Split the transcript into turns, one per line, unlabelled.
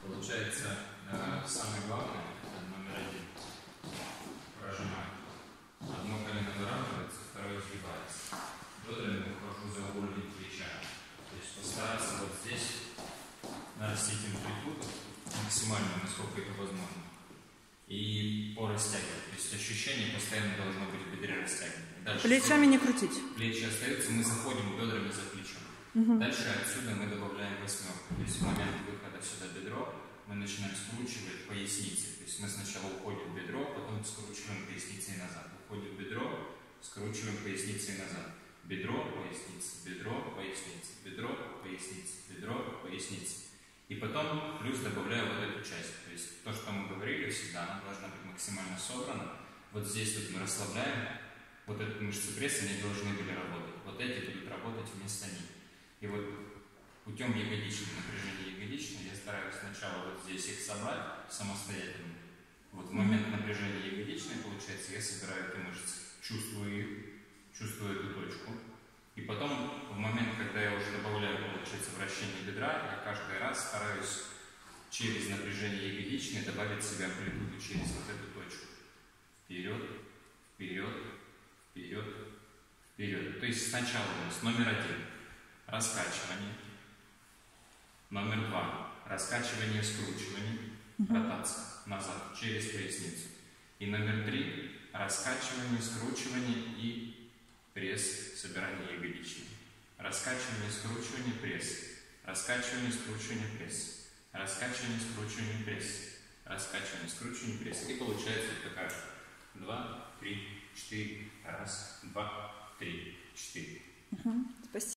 Получается, самое главное, это номер один. Прожимаю. Одно колено выравнивается, второе сгибается. Бедрами ухожу за уровень плеча. То есть постараться вот здесь нарастить амплитуду максимально, насколько это возможно. И порастягивать. То есть ощущение постоянно должно быть в бедре растягивания. Дальше
плечами не крутить.
Плечи остаются, мы заходим бедрами за плечом. Дальше отсюда мы добавляем восьмерку. То есть в момент выхода сюда бедро мы начинаем скручивать поясницы. То есть мы сначала уходим в бедро, потом скручиваем поясницей назад. Уходим в бедро, скручиваем поясницей назад. Бедро, поясница, бедро, поясница, бедро, поясница, бедро, поясница. И потом плюс добавляю вот эту часть. То есть то, что мы говорили всегда, она должна быть максимально собрана. Вот здесь вот мы расслабляем. Вот эти мышцы пресса не должны были работать. Вот эти будут работать вместо них. И вот путем ягодичного напряжения ягодичной я стараюсь сначала вот здесь их собрать самостоятельно. Вот в момент напряжения ягодичной, получается, я собираю эти мышцы, чувствую их, чувствую эту точку. И потом, в момент, когда я уже добавляю, получается, вращение бедра, я каждый раз стараюсь через напряжение ягодичной добавить себе амплитуду через вот эту точку. Вперед, вперед, вперед, вперед. То есть сначала у нас номер один – раскачивание. Номер два – раскачивание, скручивание, ротация назад через поясницу. И номер три – раскачивание, скручивание и пресс, собирание ягодичной. Раскачивание, скручивание, пресс. Раскачивание, скручивание, пресс. Раскачивание, скручивание, пресс. Раскачивание, скручивание, пресс. И получается вот такая. 2, 3, 4. Раз, два, три, четыре.
Спасибо.